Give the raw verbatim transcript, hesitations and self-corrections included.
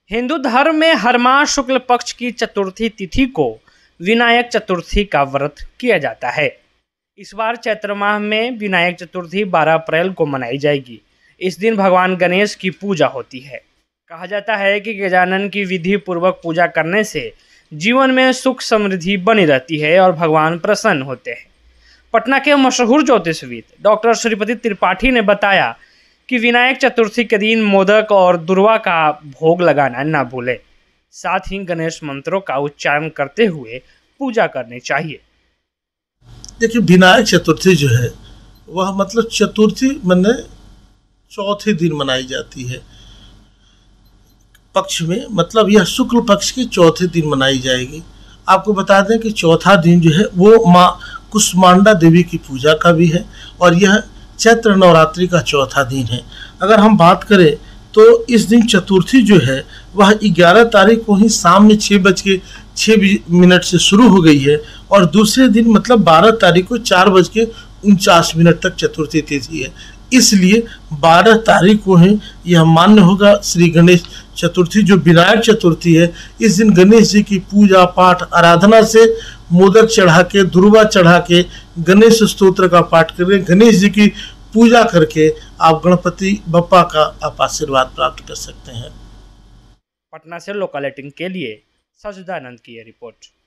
हिंदू धर्म में हर माह शुक्ल पक्ष की चतुर्थी तिथि को विनायक चतुर्थी का व्रत किया जाता है। इस बार चैत्र माह में विनायक चतुर्थी बारह अप्रैल को मनाई जाएगी। इस दिन भगवान गणेश की पूजा होती है। कहा जाता है कि गजानन की विधि पूर्वक पूजा करने से जीवन में सुख समृद्धि बनी रहती है और भगवान प्रसन्न होते हैं। पटना के मशहूर ज्योतिषविद डॉक्टर श्रीपति त्रिपाठी ने बताया कि विनायक चतुर्थी के दिन मोदक और दुर्वा का भोग लगाना न भूलें। साथ ही गणेश मंत्रों का उच्चारण करते हुए पूजा करनी चाहिए। देखिए, विनायक चतुर्थी जो है वह मतलब चतुर्थी माने चौथे दिन मनाई जाती है पक्ष में, मतलब यह शुक्ल पक्ष के चौथे दिन मनाई जाएगी। आपको बता दें कि चौथा दिन जो है वो माँ कुष्मांडा देवी की पूजा का भी है और यह चैत्र नवरात्रि का चौथा दिन है। अगर हम बात करें तो इस दिन चतुर्थी जो है वह ग्यारह तारीख को ही शाम में छः बज के छः मिनट से शुरू हो गई है और दूसरे दिन मतलब बारह तारीख को चार बज के उनचास मिनट तक चतुर्थी तिथि है। इसलिए बारह तारीख को ही यह मान्य होगा श्री गणेश चतुर्थी जो विनायक चतुर्थी है। इस दिन गणेश जी की पूजा पाठ आराधना से मोदक चढ़ा के दुर्वा चढ़ा के गणेश स्तोत्र का पाठ करके गणेश जी की पूजा करके आप गणपति बप्पा का आप आशीर्वाद प्राप्त कर सकते हैं। पटना से लोकल एटीन के लिए सजदानंद की रिपोर्ट।